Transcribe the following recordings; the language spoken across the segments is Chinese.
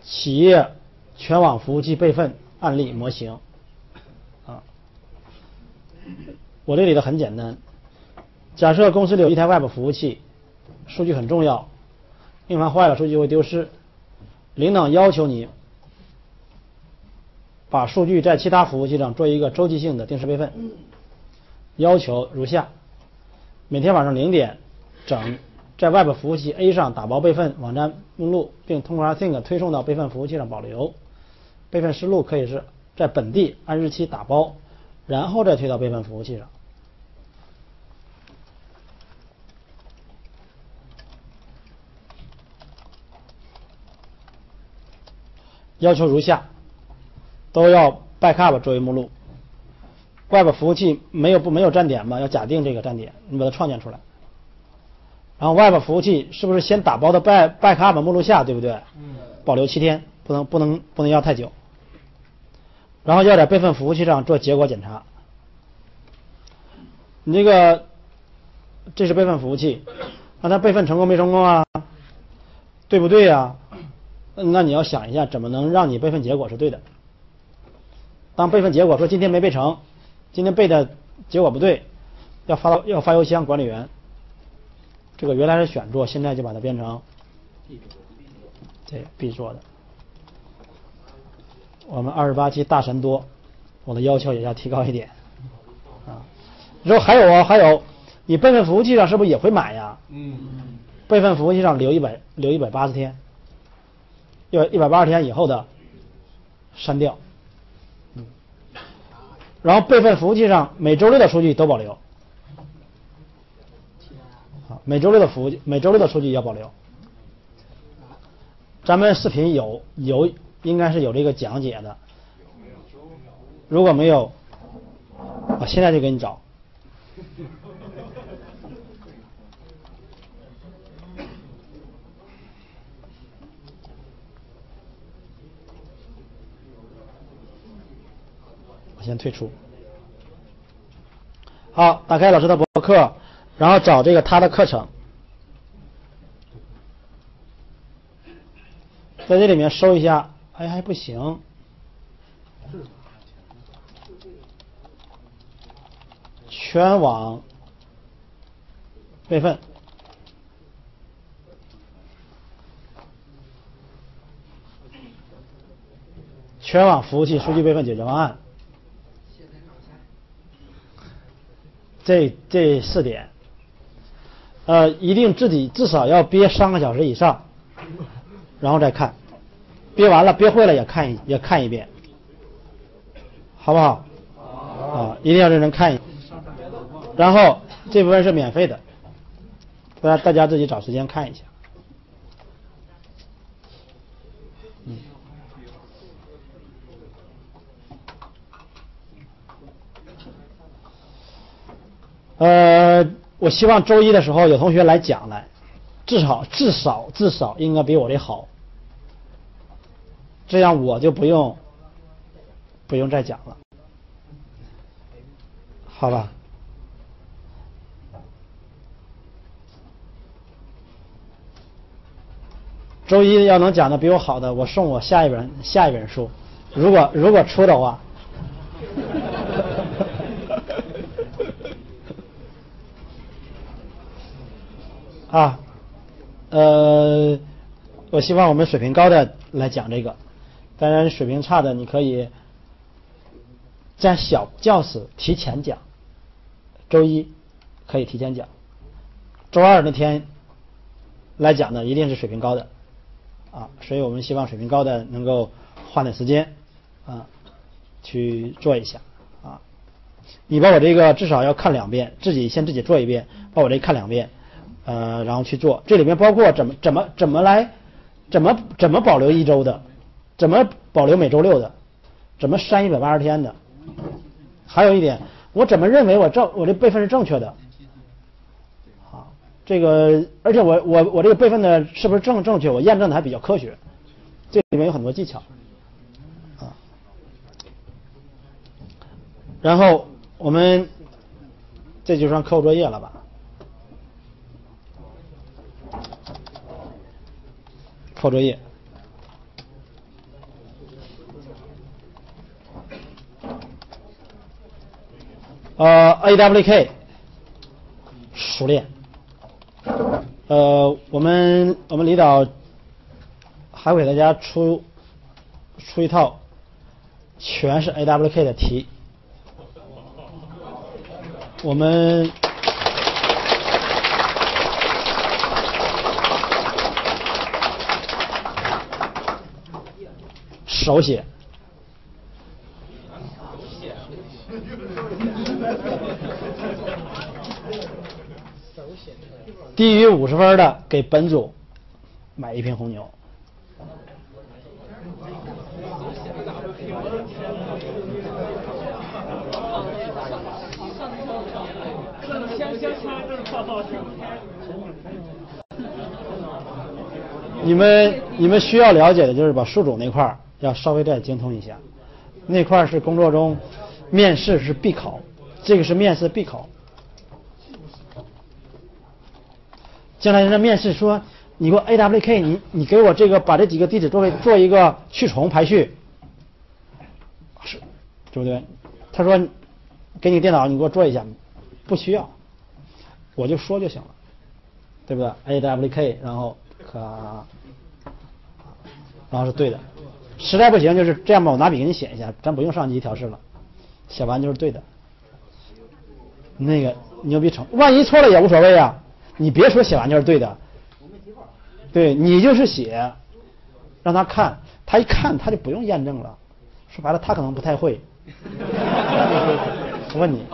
企业全网服务器备份案例模型啊。我这里的很简单，假设公司里有一台 Web 服务器，数据很重要，硬盘坏了数据会丢失，领导要求你把数据在其他服务器上做一个周期性的定时备份，要求如下：每天晚上0点整在 Web 服务器 A 上打包备份网站目录，并通过 Async 推送到备份服务器上保留。备份思路可以是在本地按日期打包，然后再推到备份服务器上。要求如下：都要 backup 作为目录。Web 服务器没有站点嘛，要假定这个站点，你把它创建出来。然后 Web 服务器是不是先打包到 backup 目录下，对不对？保留7天，不能要太久。然后要在备份服务器上做结果检查。你这是备份服务器，那它备份成功没成功啊？对不对啊？那你要想一下，怎么能让你备份结果是对的？当备份结果说今天没备成，今天备的结果不对，要发邮箱管理员。这个原来是选做，现在就把它变成对必做的。我们28期大神多，我的要求也要提高一点啊。你说还有，你备份服务器上是不是也会买呀？备份服务器上留180天，180天以后的删掉。然后备份服务器上每周6的数据都保留。每周六的数据要保留。咱们视频应该是有这个讲解的，如果没有，我现在就给你找。我先退出。好，打开老师的博客。然后找这个他的课程，在这里面搜一下，哎还不行，全网备份，全网服务器数据备份解决方案，这4点。一定自己至少要憋3个小时以上，然后再看，憋完了憋会了也看一遍，好不好？啊，一定要认真看一遍。然后这部分是免费的，大家自己找时间看一下。我希望周一的时候有同学来讲来，至少应该比我这好，这样我就不用再讲了，好吧？周一要能讲的比我好的，我送我下一本书，如果出的话。啊，我希望我们水平高的来讲这个，当然水平差的你可以在小教室提前讲，周一可以提前讲，周二那天来讲的一定是水平高的啊，所以我们希望水平高的能够花点时间啊去做一下啊。你把我这个至少要看2遍，自己做一遍，把我这看2遍。然后去做，这里面包括怎么保留1周的，怎么保留每周6的，怎么删180天的，还有一点，我怎么认为我这备份是正确的，啊，这个而且我这个备份的是不是正确，我验证的还比较科学，这里面有很多技巧，啊，然后我们这就算课后作业了吧。课作业， AWK 熟练。我们李导还会给大家出一套全是 AWK 的题。我们手写。低于50分的给本组买1瓶红牛。你们需要了解的就是把数组那块儿要稍微再精通一下，那块儿是工作中面试是必考，这个是面试必考。将来人家面试说你给我 AWK， 你给我这个把这几个地址做一个去重排序，是对不对？他说给你电脑你给我做一下，不需要，我就说就行了，对不对 ？AWK， 然后是对的。实在不行就是这样吧，我拿笔给你写一下，咱不用上机调试了，写完就是对的。那个牛逼成，万一错了也无所谓啊。你别说写完就是对的，对你就是写，让他看，他一看他就不用验证了。说白了，他可能不太会。我问你，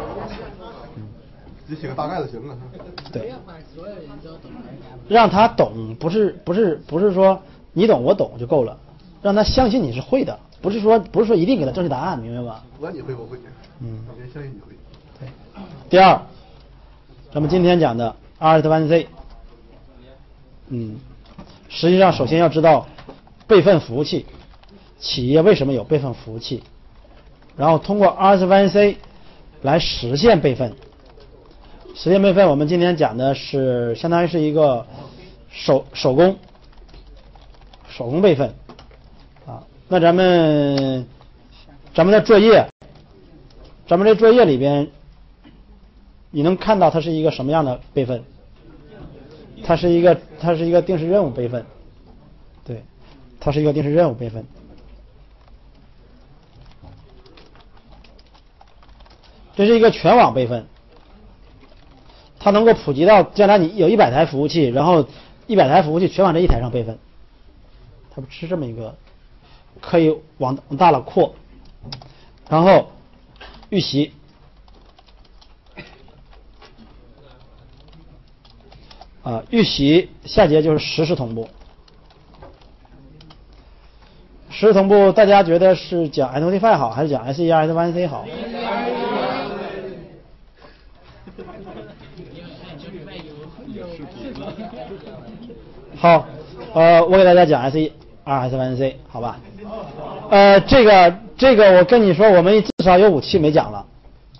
只写个大概就行了。 对，让他懂，不是说你懂我懂就够了，让他相信你是会的，不是说一定给他正确答案，明白吧？ 不管你会不会，别相信你会。 对。第二，咱们今天讲的 RS1C， 实际上首先要知道备份服务器，企业为什么有备份服务器，然后通过 RS1C 来实现备份。实现备份，我们今天讲的是相当于是一个手工备份啊。那咱们的作业，咱们这作业里边，你能看到它是一个什么样的备份？它是一个定时任务备份，对，它是一个定时任务备份。这是一个全网备份，它能够普及到将来你有100台服务器，然后100台服务器全往这一台上备份，它是这么一个，可以往大了扩。然后预习，预习下节就是实时同步。实时同步，大家觉得是讲 Notify 好，还是讲 SERS1C 好？好，我给大家讲 SERS1C 好吧？这个我跟你说，我们至少有5期没讲了。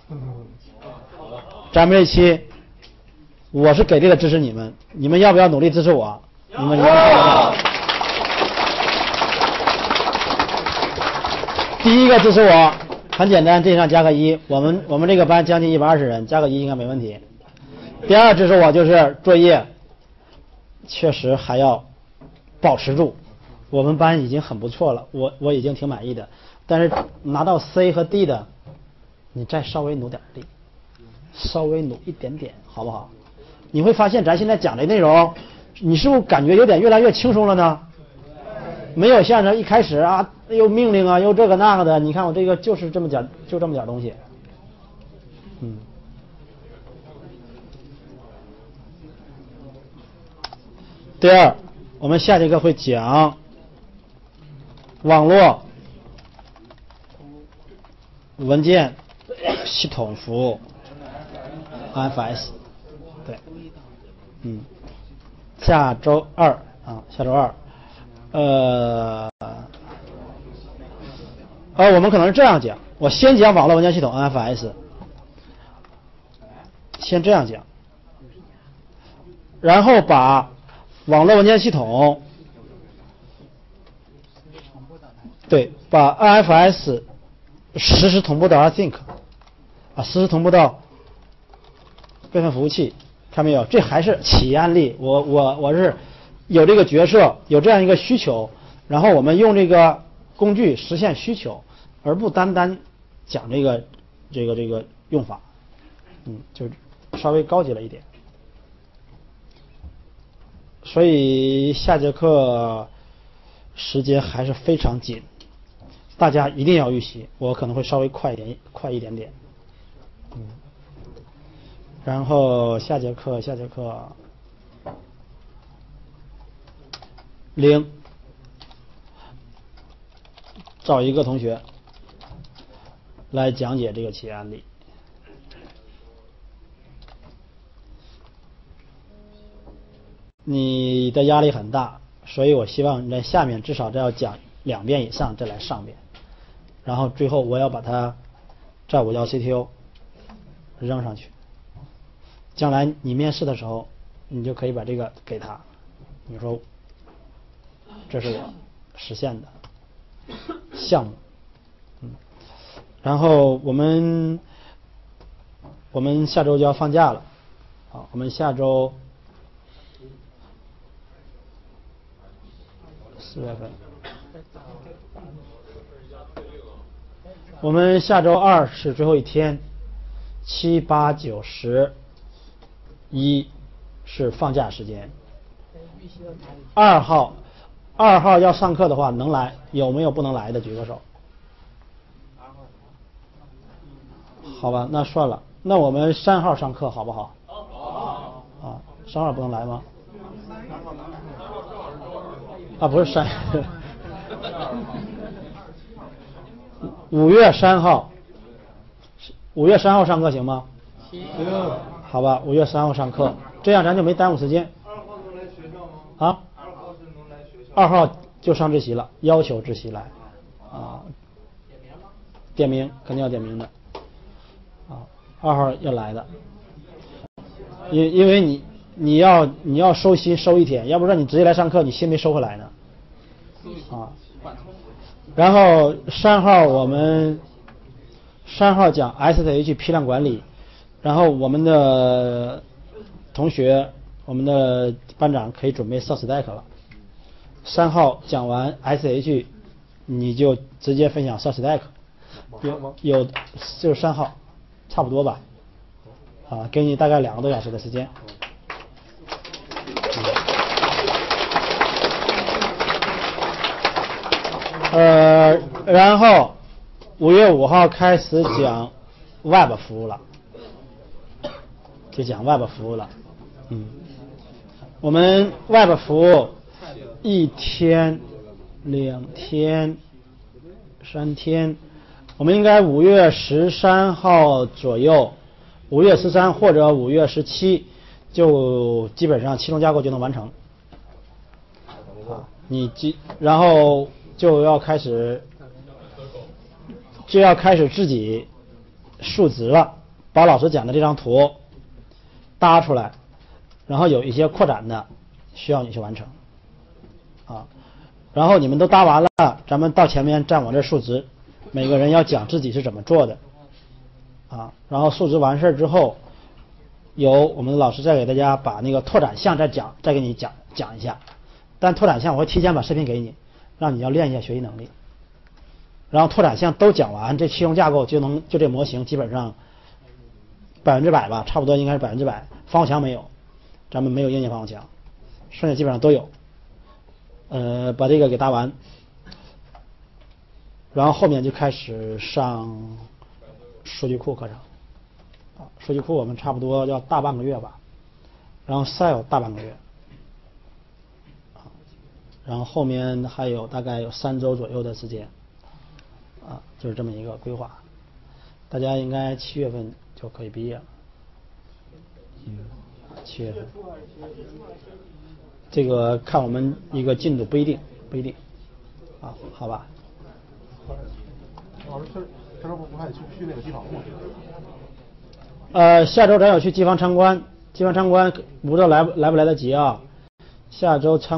咱们这期我是给力的支持你们，你们要不要努力支持我？你们要。第一个支持我很简单，这上加个1，我们这个班将近120人，加个1应该没问题。第二支持我就是作业确实还要保持住，我们班已经很不错了，我已经挺满意的，但是拿到 C 和 D 的，你再稍微努点力，稍微努一点点，好不好？你会发现咱现在讲的内容，你是不是感觉有点越来越轻松了呢？没有像这一开始啊，又命令啊，又这个那个的，你看我这个就是这么点东西，第二，我们下节课会讲网络文件系统服务 IFS， 对，下周二，我们可能是这样讲，我先讲网络文件系统 NFS， 先这样讲，然后把网络文件系统，对，把 NFS 实时同步到 Async， 实时同步到备份服务器，看没有？这还是企业案例。我是有这个角色，有这样一个需求，然后我们用这个工具实现需求，而不单单讲这个用法，就稍微高级了一点。所以下节课时间还是非常紧，大家一定要预习，我可能会稍微快一点点。然后下节课0，找一个同学来讲解这个企业案例。你的压力很大，所以我希望你在下面至少要讲2遍以上，再来上边。然后最后我要把它在我要 CTO 扔上去，将来你面试的时候，你就可以把这个给他，你说这是我实现的项目。然后我们下周就要放假了，我们下周4月份，我们下周2是最后一天，7、8、9、10、1是放假时间。2号要上课的话能来，有没有不能来的举个手？好吧，那算了，那我们3号上课好不好？好。3号不能来吗？不是5月3号，5月3号上课行吗？行。好吧，5月3号上课，这样咱就没耽误时间。 2号能来学校吗？2号是能来学校。 2号就上自习了，要求自习来。 点名吗？ 点名，肯定要点名的。2号要来的，因为你要收心收一天，要不然你直接来上课，你心没收回来呢。然后3号我们3号讲 SSH 批量管理，然后我们的同学，我们的班长可以准备 SUSSTACK 了。3号讲完 SSH， 你就直接分享 SUSSTACK。有就是3号，差不多吧。给你大概2个多小时的时间。然后5月5号开始讲 Web 服务了，就讲 Web 服务了。我们 Web 服务1天、2天、3天，我们应该5月13号左右，5月13或者5月17就基本上启动架构就能完成。然后就要开始自己数值了，把老师讲的这张图搭出来，然后有一些扩展的需要你去完成。然后你们都搭完了，咱们到前面站我这数值，每个人要讲自己是怎么做的。然后数值完事之后，由我们的老师再给大家把那个拓展项再给你讲一下。但拓展项我会提前把视频给你，让你要练一下学习能力。然后拓展项都讲完，这启动架构就这模型基本上100%吧，差不多应该是100%。防火墙没有，咱们没有硬件防火墙，剩下基本上都有。把这个给搭完，然后后面就开始上数据库课程。数据库我们差不多要大半个月吧，然后 Cell 大半个月。然后后面还有大概有3周左右的时间，就是这么一个规划。大家应该7月份就可以毕业了。7月份，这个看我们一个进度不一定。好吧。 老师，下周不还得去那个机房吗？ 下周咱有去机房参观，不知道来不来得及啊？下周参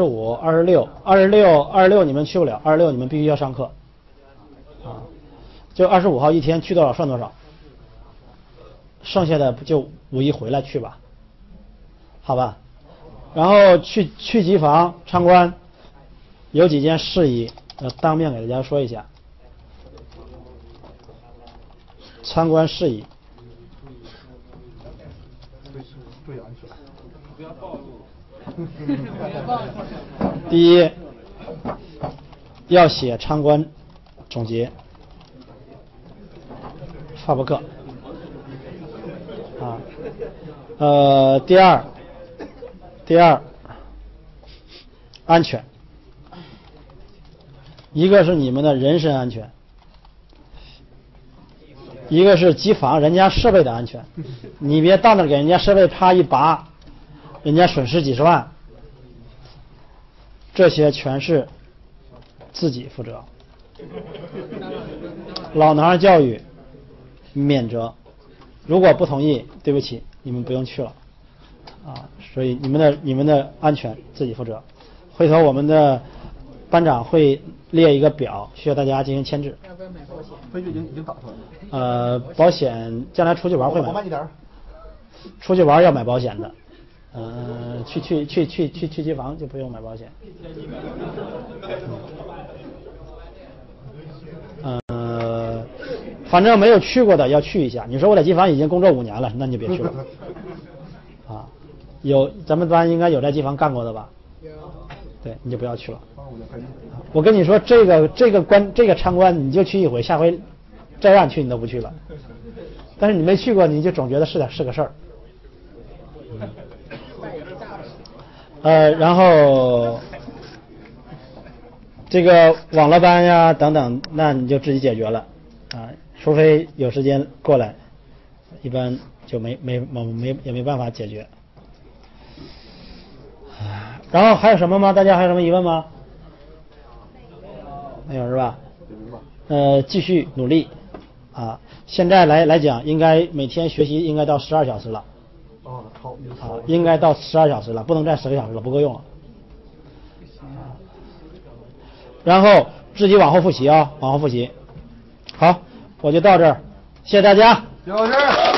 观。25、26你们去不了，26你们必须要上课。 就25号一天去多少算多少，剩下的就5一回来去吧，好吧。然后去机房参观，有几件事宜当面给大家说一下。参观事宜， 注意安全，不要暴露。 第一，要写参观总结，发布课啊。第二，安全，一个是你们的人身安全，一个是机房人家设备的安全。你别到那给人家设备啪一拔，人家损失几十万，这些全是自己负责。老男孩教育免责，如果不同意，对不起，你们不用去了啊。所以你们的安全自己负责。回头我们的班长会列一个表，需要大家进行签字。 要不要买保险？ 飞机已经打出来了。 保险将来出去玩会买。 我慢一点。 出去玩要买保险的。去机房就不用买保险。反正没有去过的要去一下。你说我在机房已经工作5年了，那你就别去了。啊，咱们班应该有在机房干过的吧？ 有。 对，你就不要去了。我跟你说，这个参观你就去一回，下回再让你去你都不去了。但是你没去过，你就总觉得是个事儿。然后这个网络班呀等等，那你就自己解决了啊，除非有时间过来，一般就也没办法解决。然后还有什么吗？大家还有什么疑问吗？没有是吧？继续努力啊！现在来讲，应该每天学习应该到12小时了。 好。 应该到12小时了，不能再10个小时了，不够用了。然后自己往后复习啊，往后复习。好，我就到这儿，谢谢大家。 刘老师。